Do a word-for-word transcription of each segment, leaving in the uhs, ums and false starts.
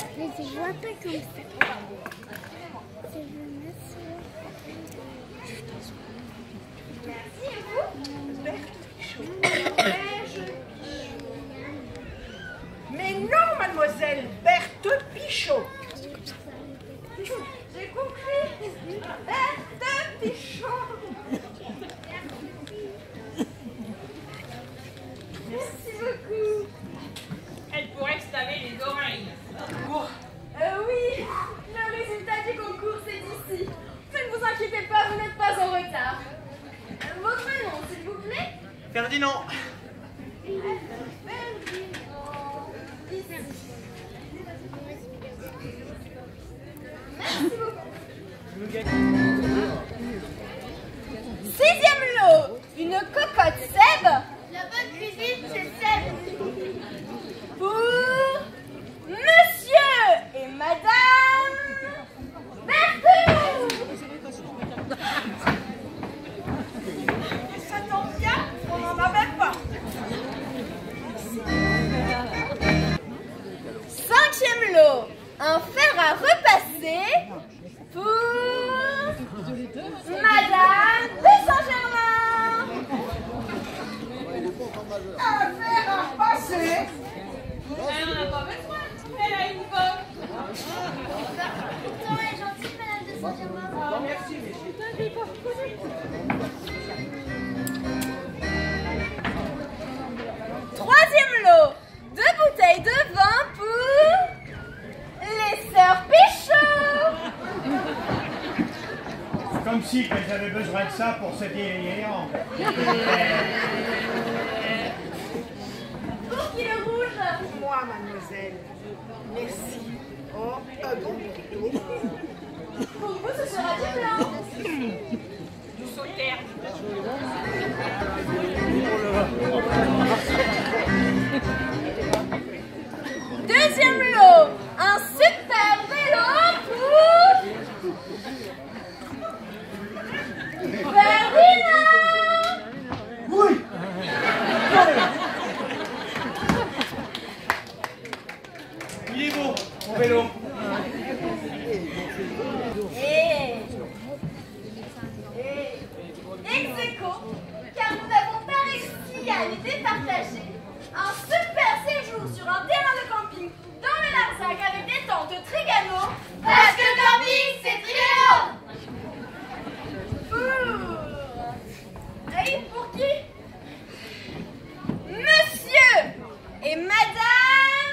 Mais tu vois pas comme ça. C'est le monsieur. Merci, et vous? Mais non, mademoiselle, Berthe Pichot. J'ai compris. Berthe Pichot. Merci beaucoup. Elle pourrait se laver les oreilles. Euh, oui, le résultat du concours, c'est d'ici. Ne vous inquiétez pas, vous n'êtes pas en retard. Euh, Votre nom, s'il vous plaît? Ferdinand. Merci beaucoup. Sixième lot, une cocotte Seb. La bonne cuisine, c'est Seb. Pour monsieur et madame Berthoud. Ça tombe bien, on n'en avait pas. Cinquième lot, un fer à repasser pour madame de Saint-Germain. Un fer à passer. Elle n'en a pas besoin. Elle a une bonne. Pourtant, elle est gentille, madame de Saint-Germain. Oh, merci, monsieur. Troisième lot, deux bouteilles de vin pour les sœurs Pichot. C'est comme si elles avaient besoin de ça pour se délirer. Pour qui le rouge? Moi, mademoiselle. Merci. Oh, un bon couteau. Pour vous, ce sera du blanc. Du sauterne. Deuxième lot, un super vélo pour Ferdinand. Oui. Il est beau, mon vélo. Et, et ex aequo, car nous n'avons pas réussi à les départager, un super séjour sur un terrain de camping dans le Larzac avec des tentes Trigano, parce que le camping c'est Trigano. Pour... Et pour qui? Monsieur et Madame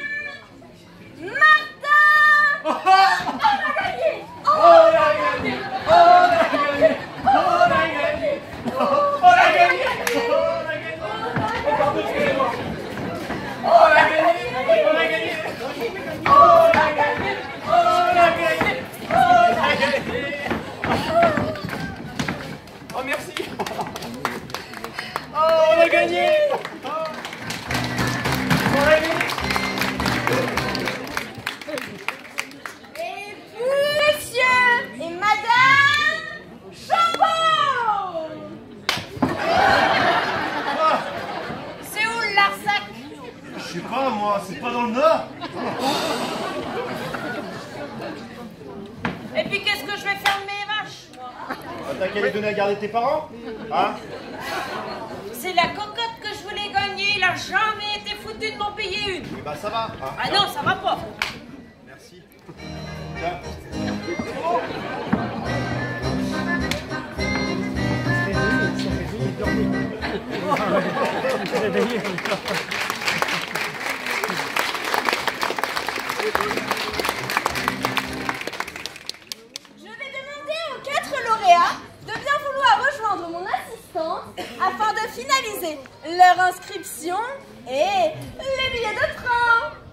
Martin. Oh, On a gagné. on a gagné. On a gagné. On a gagné. On a gagné. On a gagné. Oh, pardon, excusez-moi. On a gagné. On a gagné. On a gagné. On a gagné. On a gagné. Oh, merci. Oh, on a gagné. Oh. On a gagné. Et vous, monsieur et madame Champeau. Ah, C'est où le Larzac? je sais pas, moi, c'est pas dans le Nord. Et puis qu'est-ce que je vais faire de mes vaches, moi? Ah, t'as qu'à les donner à garder tes parents, hein? C'est la cocotte que je voulais gagner. Il a jamais été foutu de m'en payer une. Oui, bah ça va. Hein. Ah non, ça va pas. Merci. Tiens. Je vais demander aux quatre lauréats de bien vouloir rejoindre mon assistante afin de finaliser leur inscription et les billets de train.